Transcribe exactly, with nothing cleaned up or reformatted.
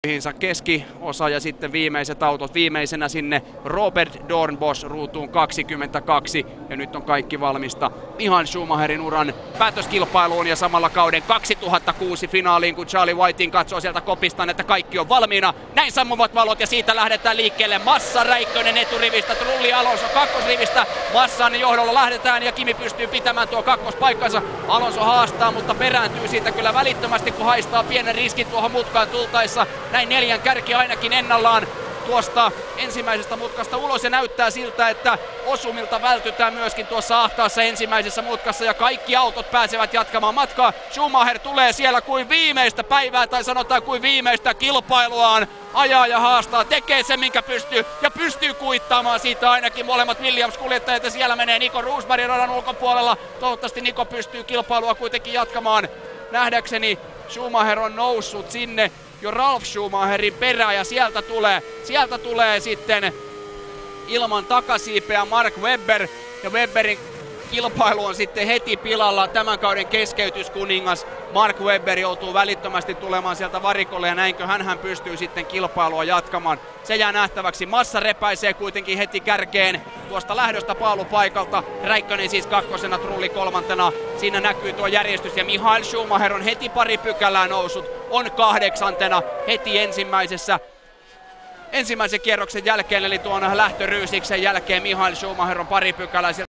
Keskiosa ja sitten viimeiset autot. Viimeisenä sinne Robert Dornbos ruutuun kaksikymmentäkaksi. Ja nyt on kaikki valmista Michael Schumacherin uran päätöskilpailuun ja samalla kauden kaksituhattakuusi finaaliin, kun Charlie Whiting katsoo sieltä kopistaan, että kaikki on valmiina. Näin sammuvat valot ja siitä lähdetään liikkeelle. Massa Räikkönen eturivistä, Trulli Alonso kakkosrivistä. Massan johdolla lähdetään ja Kimi pystyy pitämään tuo kakkospaikkansa. Alonso haastaa, mutta perääntyy siitä kyllä välittömästi, kun haistaa pienen riskin tuohon mutkaan tultaessa. Näin neljän kärki ainakin ennallaan tuosta ensimmäisestä mutkasta ulos ja näyttää siltä, että osumilta vältytään myöskin tuossa ahtaassa ensimmäisessä mutkassa ja kaikki autot pääsevät jatkamaan matkaa. Schumacher tulee siellä kuin viimeistä päivää tai sanotaan kuin viimeistä kilpailuaan. Ajaa ja haastaa, tekee sen minkä pystyy ja pystyy kuittaamaan siitä ainakin molemmat Williams-kuljettajat ja siellä menee Nico Rosberg radan ulkopuolella. Toivottavasti Nico pystyy kilpailua kuitenkin jatkamaan. Nähdäkseni Schumacher on noussut sinne jo Ralf Schumacherin perään ja sieltä tulee, sieltä tulee sitten ilman takasiipeä Mark Webber ja Webberin kilpailu on sitten heti pilalla. Tämän kauden keskeytyskuningas Mark Webber joutuu välittömästi tulemaan sieltä varikolle ja näinkö hän pystyy sitten kilpailua jatkamaan. Se jää nähtäväksi. Massa repäisee kuitenkin heti kärkeen tuosta lähdöstä paalupaikalta. Räikkönen siis kakkosena, Trulli kolmantena. Siinä näkyy tuo järjestys ja Michael Schumacher on heti pari pykälää noussut. On kahdeksantena heti ensimmäisessä ensimmäisen kierroksen jälkeen, eli tuon lähtöryysiksen jälkeen Michael Schumacher on pari pykälää.